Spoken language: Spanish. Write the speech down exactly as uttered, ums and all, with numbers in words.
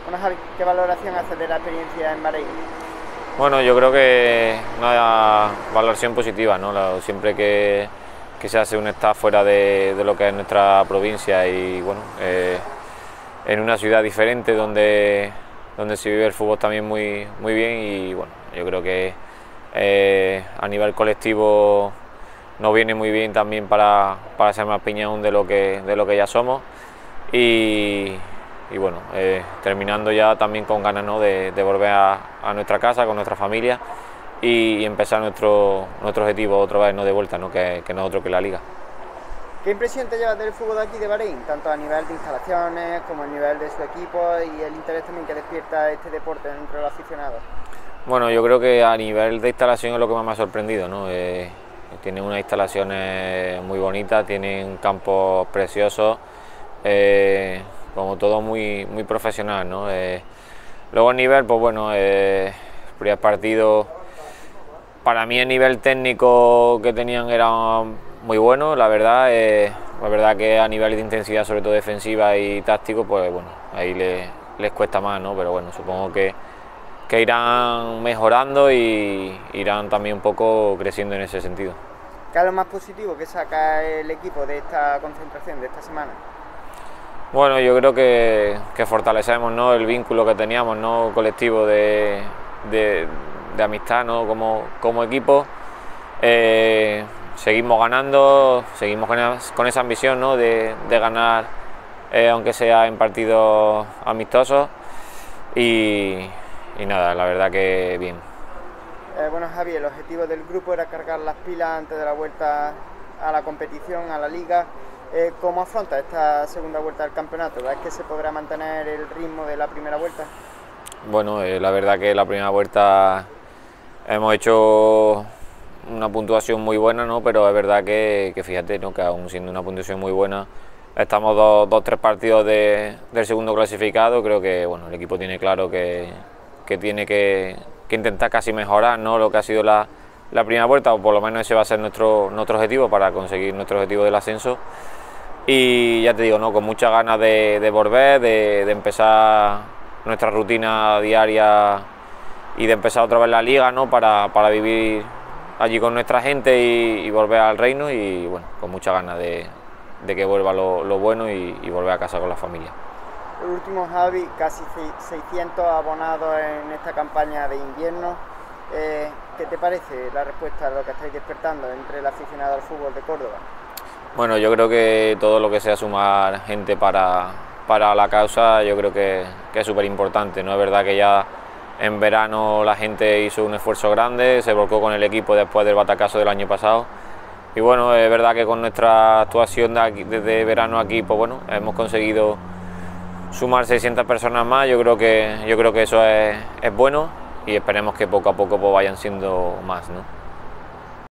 Bueno, Javi, ¿qué valoración haces de la experiencia en Bahrein? Bueno, yo creo que una valoración positiva, ¿no? Siempre que, que se hace un staff fuera de, de lo que es nuestra provincia y bueno, eh, en una ciudad diferente donde, donde se vive el fútbol también muy, muy bien y bueno, yo creo que eh, a nivel colectivo nos viene muy bien también para, para ser más piña aún de lo que, de lo que ya somos y, y bueno, eh, terminando ya también con ganas, ¿no?, de, de volver a, a nuestra casa, con nuestra familia y, y empezar nuestro, nuestro objetivo otra vez, ¿no?, de vuelta, ¿no?, que, que no es otro que la Liga. ¿Qué impresión te llevas del fútbol de aquí de Bahrein, tanto a nivel de instalaciones como a nivel de su equipo y el interés también que despierta este deporte entre los aficionados? Bueno, yo creo que a nivel de instalación es lo que más me ha sorprendido, ¿no? Eh, tienen unas instalaciones muy bonitas, tienen campos preciosos, eh, como todo muy, muy profesional, ¿no? Eh, luego a nivel, pues bueno, eh, el primer partido, para mí el nivel técnico que tenían era muy bueno, la verdad, eh, la verdad que a nivel de intensidad, sobre todo defensiva y táctico, pues bueno, ahí les, les cuesta más, ¿no? Pero bueno, supongo que, que irán mejorando y irán también un poco creciendo en ese sentido. ¿Qué es lo más positivo que saca el equipo de esta concentración, de esta semana? Bueno, yo creo que, que fortalecemos, ¿no?, el vínculo que teníamos, ¿no?, colectivo de, de, de amistad, ¿no?, como, como equipo. Eh, seguimos ganando, seguimos con, con esa ambición, ¿no?, de, de ganar, eh, aunque sea en partidos amistosos y, y nada, la verdad que bien. Eh, bueno, Javi, el objetivo del grupo era cargar las pilas antes de la vuelta a la competición, a la Liga. Eh, ¿Cómo afronta esta segunda vuelta del campeonato? ¿Ves que se podrá mantener el ritmo de la primera vuelta? Bueno, eh, la verdad que la primera vuelta hemos hecho una puntuación muy buena, ¿no? Pero es verdad que, que fíjate, ¿no?, que aún siendo una puntuación muy buena, estamos dos, dos tres partidos de, del segundo clasificado. Creo que bueno, el equipo tiene claro que, que tiene que, que intentar casi mejorar, ¿no?, lo que ha sido la, la primera vuelta, o por lo menos ese va a ser nuestro, nuestro objetivo para conseguir nuestro objetivo del ascenso. Y ya te digo, ¿no?, con muchas ganas de, de volver, de, de empezar nuestra rutina diaria y de empezar otra vez la Liga, ¿no?, para, para vivir allí con nuestra gente y, y volver al reino y bueno, con muchas ganas de, de que vuelva lo, lo bueno y, y volver a casa con la familia. El último, Javi, casi seiscientos abonados en esta campaña de invierno. Eh, ¿Qué te parece la respuesta a lo que estáis despertando entre el aficionado al fútbol de Córdoba? Bueno, yo creo que todo lo que sea sumar gente para, para la causa, yo creo que, que es súper importante, ¿no? Es verdad que ya en verano la gente hizo un esfuerzo grande, se volcó con el equipo después del batacazo del año pasado. Y bueno, es verdad que con nuestra actuación de aquí, desde verano aquí, pues bueno, hemos conseguido sumar seiscientas personas más. Yo creo que, yo creo que eso es, es bueno y esperemos que poco a poco pues vayan siendo más, ¿no?